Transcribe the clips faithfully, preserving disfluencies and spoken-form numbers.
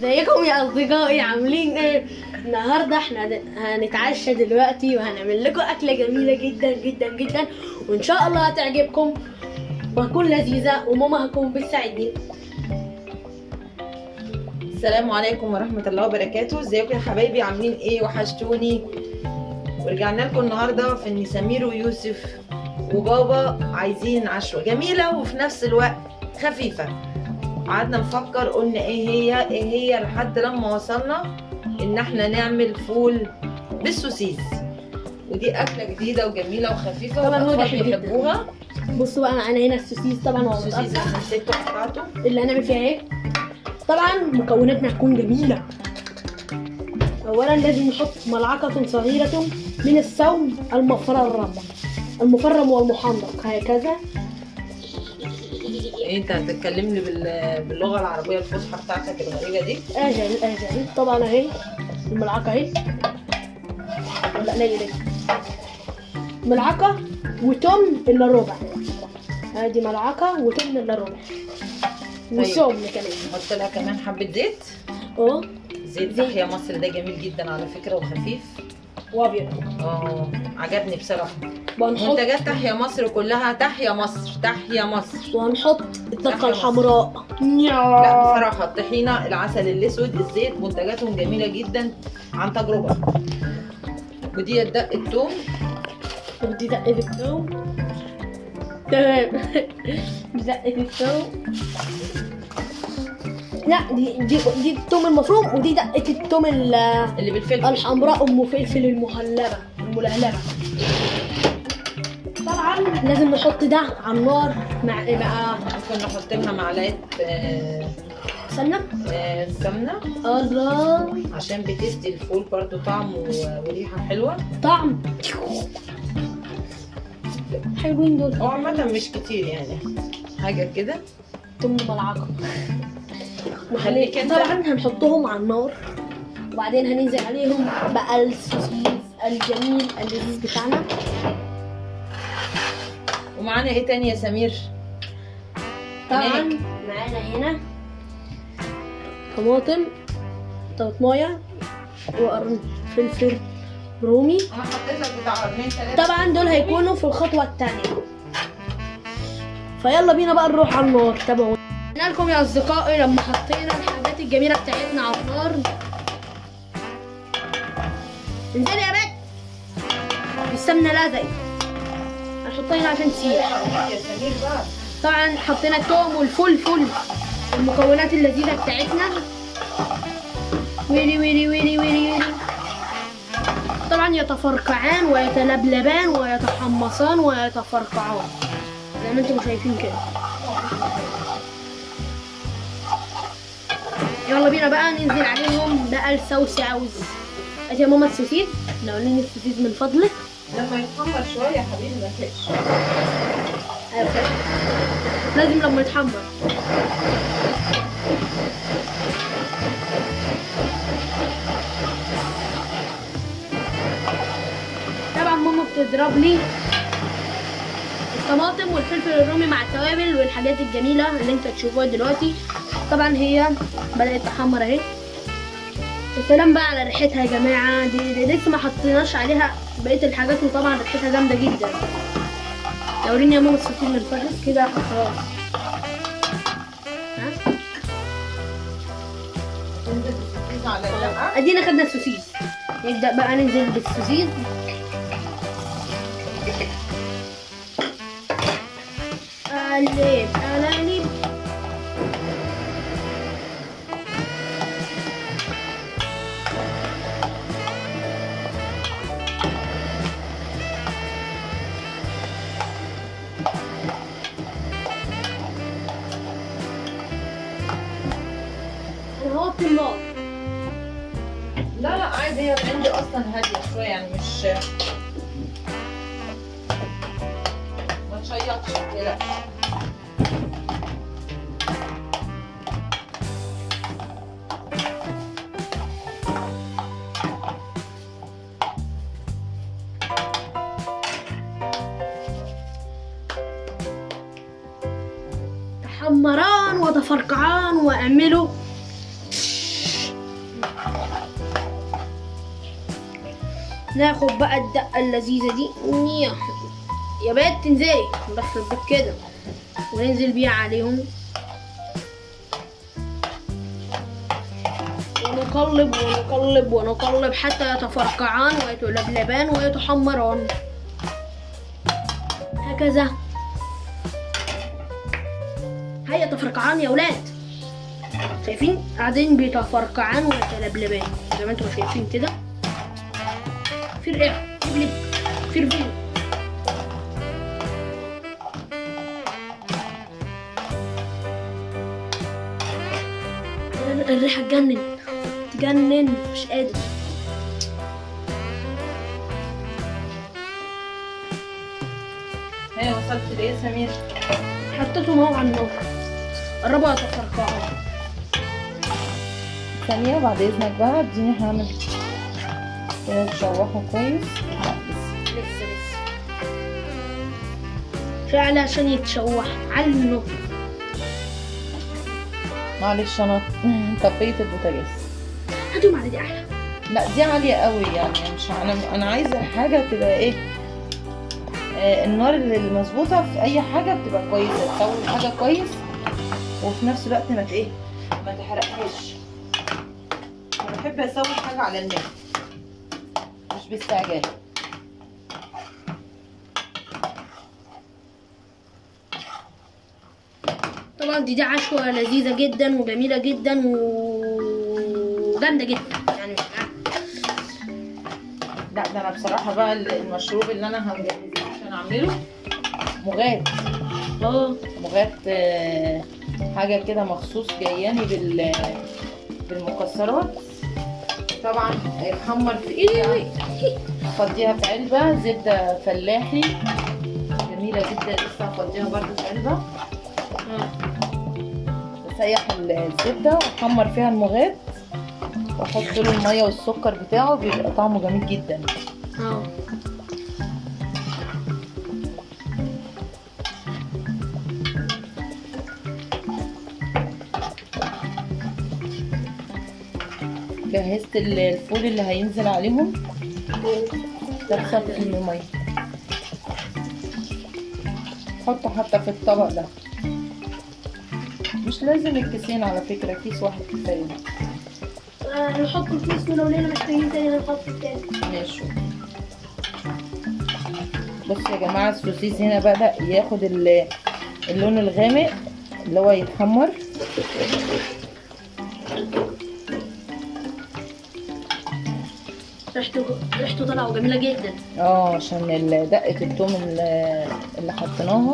ازيكم يا اصدقائي، عاملين ايه؟ النهارده احنا هنتعشى دلوقتي وهنعمل لكم اكله جميله جدا جدا جدا، وان شاء الله هتعجبكم وهتكون لذيذه وماما هتكون بتساعدني. السلام عليكم ورحمه الله وبركاته. ازيكم يا حبايبي، عاملين ايه؟ وحشتوني. ورجعنا لكم النهارده في ان سمير ويوسف وبابا عايزين عشوه جميله وفي نفس الوقت خفيفه. قعدنا نفكر، قلنا ايه هي ايه هي لحد لما وصلنا ان احنا نعمل فول بالسوسيس، ودي اكله جديده وجميله وخفيفه طبعا هو والاطفال بيحبوها. بصوا بقى معانا هنا السوسيس، طبعا السوسيس احنا مسكته قطعته. اللي هنعمل فيها ايه؟ طبعا مكوناتنا هتكون جميله. اولا لازم نحط ملعقه صغيره من الثوم المفرم المفرم والمحمر هكذا. انت هتتكلمني باللغه العربيه الفصحى بتاعتك الغريبه دي. اجل اجل طبعا اهي الملعقه اهي، ولا قليل ايه؟ ملعقه وتمن الا ربع. ادي ملعقه وتمن الا ربع وثوم كمان. نحط لها كمان حبه زيت. اه زيت تحيا مصر ده جميل جدا على فكره وخفيف وابيض. اه عجبني بصراحه. وهنحط منتجات تحيا مصر كلها تحيا مصر تحيا مصر. وهنحط الدقه الحمراء. لا بصراحه الطحينه، العسل الاسود، الزيت، منتجاتهم جميله جدا عن تجربه. ودي دقه الثوم. ودي دقه الثوم. تمام. دقه الثوم. لا دي دي دي الثوم المفروم، ودي دقه الثوم اللي بالفلفل الحمراء ام فلفل المهلبه الملهلبه. طبعا لازم نحط ده على النار مع ايه بقى؟ ممكن نحط لها معلقه آه سمنه. آه سمنه. الله، عشان بتدي الفول برضو طعم وريحه حلوه. طعم حلوين دول. هو عامه مش كتير يعني، حاجه كده. ثم ملعقه. خليك انت. طبعا هنحطهم على النار وبعدين هننزل عليهم بقى السوسيس الجميل اللذيذ بتاعنا. ومعانا ايه تاني يا سمير؟ طبعا معانا هنا طماطم، طماطمايه وقرن فلفل رومي. انا حطيت لك بتاع اتنين تلاته. طبعا دول هيكونوا في الخطوه الثانيه. فيلا بينا بقى نروح على النار. تابعونا. قلنا لكم يا اصدقائي لما حطينا الحاجات الجميله بتاعتنا على النار. انزلي يا بنت، السمنه لازقه هنحطها هنا عشان تسيح. طبعا حطينا الثوم والفلفل والمكونات اللذيذه بتاعتنا. ويلي ويلي ويلي ويلي ويلي. طبعا يتفرقعان ويتلبلبان ويتحمصان ويتفرقعان زي ما انتم شايفين كده. يلا بينا بقى ننزل عليهم بقى الصوص. عاوز ادي يا ماما السوسيس، ناوليني السوسيس من فضلك. لما يتحمر شويه يا حبيبي ما تقلقش. ايوه لازم لما يتحمر. طبعا ماما بتضرب لي الطماطم والفلفل الرومي مع التوابل والحاجات الجميله اللي انت تشوفوها دلوقتي. طبعا هي بدات تحمر اهي. السلام بقى على ريحتها يا جماعه. دي, دي لسه ما حطيناش عليها بقيه الحاجات، وطبعا ريحتها جامده جدا. دوريني يا ماما السوسيس من فضلك كده خلاص. ها ادينا خدنا السوسيس. نبدا بقى ننزل بالسوسيس. قلب قلب. انا هوطي النار. لا لا عادي، هي عندي اصلا هاديه شويه يعني مش ما تشيطش كده. تحمران وتفرقعان واعملوا ناخد بقى الدقه اللذيذه دي نيا. يا بنت تنزلي ندخل بيك كده وننزل بيها عليهم ونقلب ونقلب ونقلب حتى يتفرقعان ويتلبلبان ويتحمران هكذا. هيا تفرقعان يا ولاد، شايفين قاعدين بيتفرقعان ويتلبلبان زي ما انتم شايفين كده. في ايه لبلب في رفيق. الريحه تجنن تجنن مش قادر. هي وصلت لايه يا سمير؟ حطيتهم اهو على النار قربوا يتفرقعوا. ثانية بعد اذنك بقى اديني هعمل كده تشوحه كويس. لسه لسه فعلا عشان يتشوح على النار. معلش انا طفيت البوتاجاز. هاتوا على دي احلى. لا دي عالية قوي يعني مش انا انا عايزة حاجة تبقى ايه آه النار المظبوطة في اي حاجة بتبقى كويسة، تسوي حاجة كويس وفي نفس الوقت ما ايه ما تحرقهاش. انا بحب اسوي حاجة على النار مش باستعجال. طبعا دي دي عشوة لذيذة جدا وجميلة جدا وجامدة جدا يعني. لا ده انا بصراحة بقى المشروب اللي انا هنجهزه عشان اعمله مغات. اه مغات آه حاجة كده مخصوص جاياني بال بالمكسرات. طبعا هيتحمر في ايه، افضيها في علبة زبدة فلاحي جميلة جدا لسه هفضيها برضه في علبة. بسيح الزبدة واحمر فيها المغات واحط له المية والسكر بتاعه بيبقى طعمه جميل جدا. اه جهزت الفول اللي هينزل عليهم تغسل في المية. حطه حتى في الطبق ده، مش لازم الكيسين على فكرة، كيس واحد كفاية. هنحط الكيس ولو لقينا محتاجين تاني هنحط التاني. ماشي. بصوا يا جماعة السوسيس هنا بدأ ياخد اللون الغامق اللي هو يتحمر. ريحته ريحته طالعه جميله جدا. اه عشان دقه الثوم اللي حطيناها.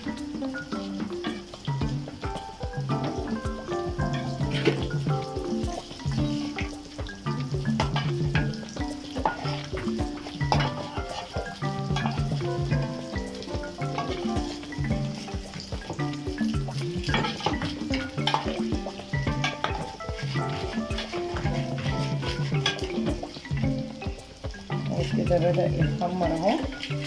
كده بدأ يتحمر اهو.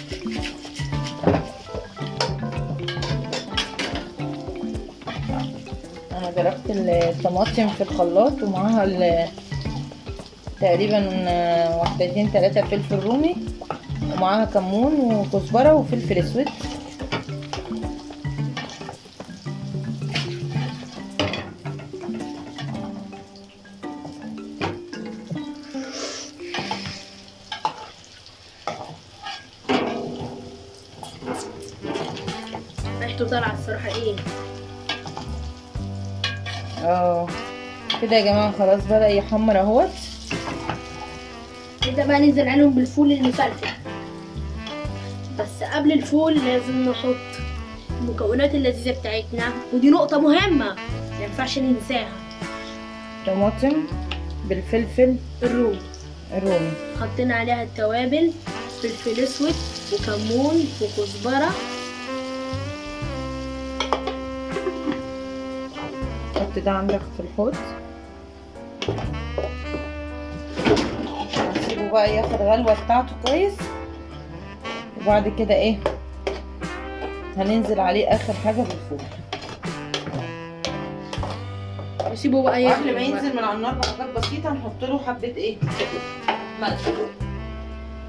انا ضربت الطماطم في الخلاط ومعاها تقريبا واحدتين ثلاثة فلفل رومي ومعاها كمون وكزبرة وفلفل اسود. ريحته طالعه الصراحه ايه. اه كده يا جماعه خلاص بدأ يحمر اهوت. نبدأ بقى ننزل عليهم بالفول المفلفل، بس قبل الفول لازم نحط المكونات اللذيذه بتاعتنا، ودي نقطه مهمه ما ينفعش ننساها. طماطم بالفلفل الرومي الرومي حطينا عليها التوابل، فلفل اسود وكمون وكزبره. حط ده عندك في الحوض. هنسيبه بقى ياخد غلوه بتاعته كويس، وبعد كده ايه هننزل عليه اخر حاجه بالفول. نسيبه بقى يغلي. قبل ما ينزل من على النار بحاجات بسيطه نحط له حبه ايه ملح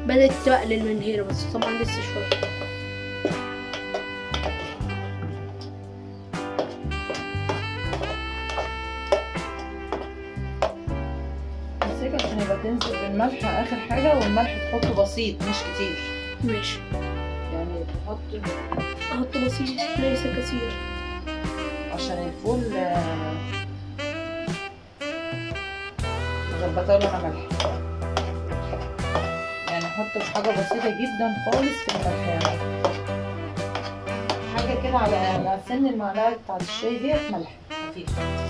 بدأت تقلل من هنا بس طبعا لسه شوية. امسكها عشان يبقى تنزل بالملح اخر حاجة، والملح تحطه بسيط مش كتير. ماشي. يعني تحط احط بسيط ليس كثير عشان الفول مظبطه له انا ملح. يعني احط حاجه بسيطه جدا خالص في الملح، يعني حاجه كده على على سن المعلقه بتاعت الشاي ديت ملح خفيف.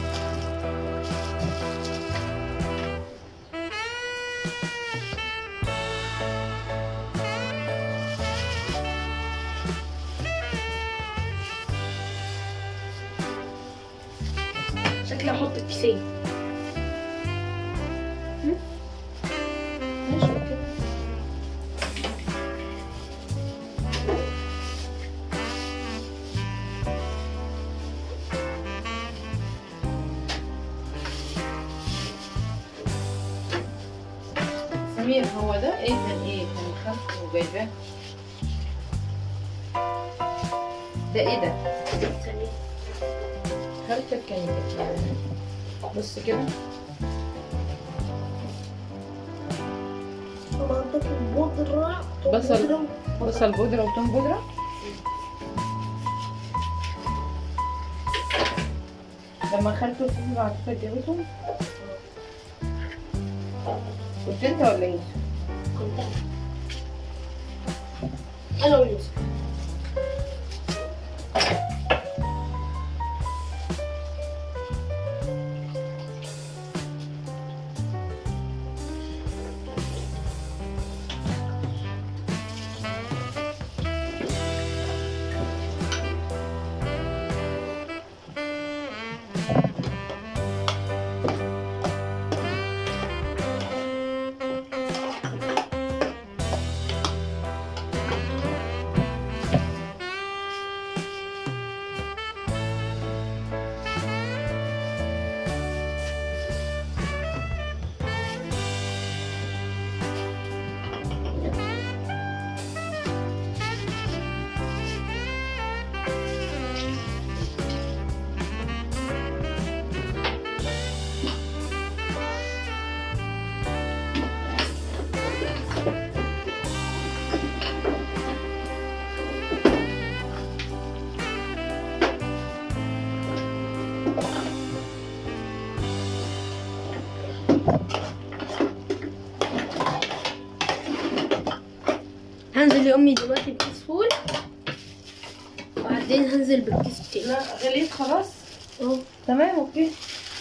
شكلي احط الكيسين. ماشي اوكي. سمير هو ده ايه؟ كان ايه؟ كان خلفه وجايباه. ده ايه ده؟ خلفك كان يعني بص كده. عندك البودرة بصل بصل بودرة وتوم بودرة. لما خلفه الفيلم بعد كده اتجوزهم. كنت انت ولا يوسف؟ كنت انا انا ويوسف. هنزل لأمي دلوقتي بكيس فول وبعدين هنزل بالكيس التاني. لا غليت خلاص؟ اه تمام اوكي.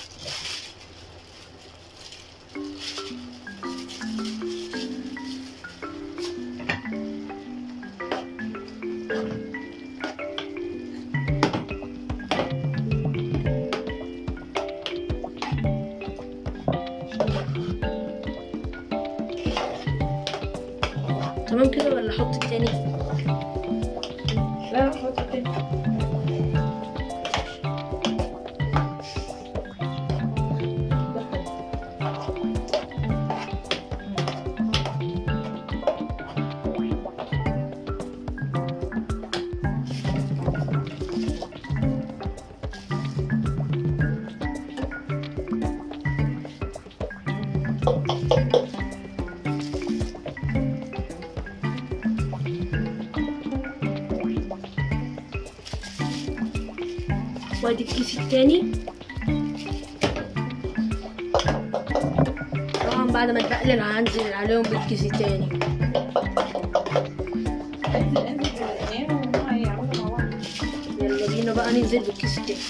تمام كده ولا احط التاني؟ لا حط التاني. وادي الكيس التاني. طبعا بعد ما تقلل هنزل عليهم بالكيس التاني. انزل انزل بالاثنين وهما هيعملوا مع بعض. يلا بينا بقى ننزل بالكيس التاني.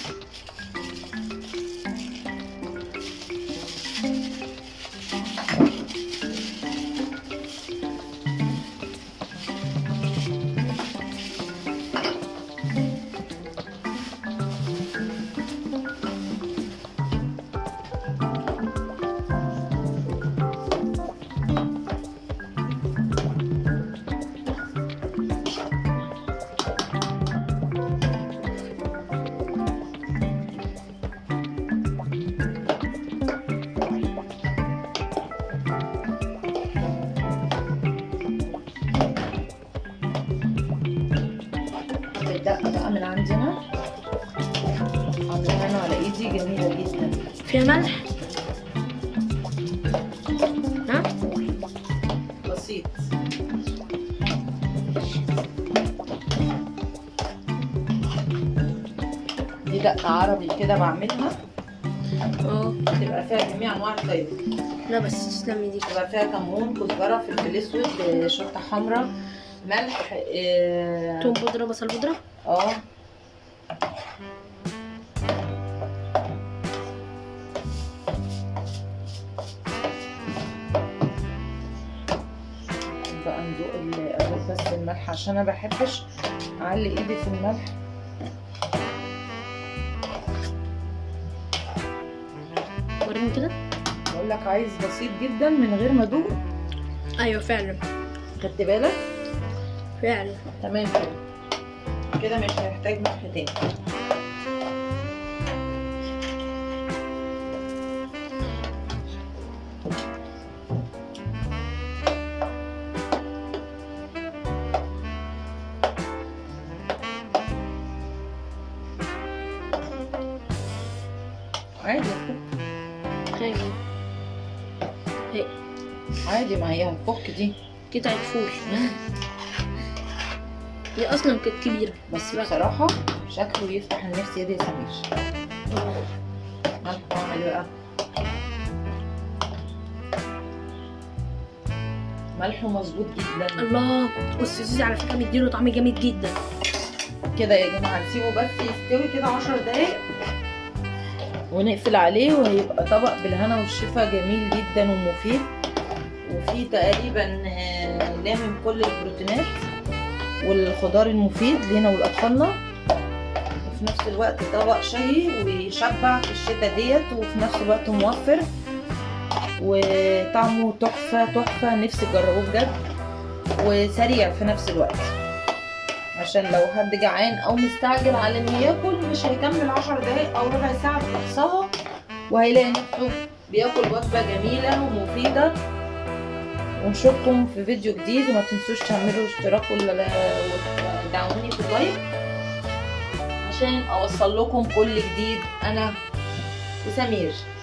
بقى من عندنا، عاملاها انا على ايدي، جميله جدا. فيها ملح؟ ها؟ بسيط. دي دقه عربي كده بعملها، اه تبقى فيها جميع انواع الفلفل. لا بس تسلمي دي. تبقى فيها كمون، كزبره، فلفل اسود، شطه حمراء، ملح، اه توم بودره، بصل بودره. اه بقى ندوق ال- بس الملح عشان انا بحبش اعلي ايدي في الملح. وريني كده. بقول لك عايز بسيط جدا من غير ما ادوق. ايوه فعلا خدت بالك؟ فعلا. تمام كده، كده مش هيحتاج ملح تاني. عادي ايوه هي عادي، ما هي هتفك دي قطعة فول. هي اصلا كانت كبيرة بس بصراحة شكله يفتح النفس يا دي يا سمير. ملح واعمل بقى ملحه مظبوط جدا. الله، والسوسيس على فكرة مديله طعم جامد جدا. كده يا جماعة نسيبه بس يستوي كده عشر دقايق ونقفل عليه، وهيبقى طبق بالهنا والشفا جميل جدا ومفيد، وفيه تقريبا لامم كل البروتينات والخضار المفيد لينا ولأطفالنا، وفي نفس الوقت طبق شهي ويشبع في الشتا ديت، وفي نفس الوقت موفر وطعمه تحفة تحفة. نفسي تجربوه بجد، وسريع في نفس الوقت، عشان لو حد جعان او مستعجل على انه ياكل مش هيكمل عشر دقايق او ربع ساعة بأقصاها، وهيلاقي نفسه بياكل وجبة جميلة ومفيدة. ونشوفكم في فيديو جديد، وما تنسوش تعملوا اشتراك وتدعموني في اللايك عشان اوصل لكم كل جديد انا وسمير.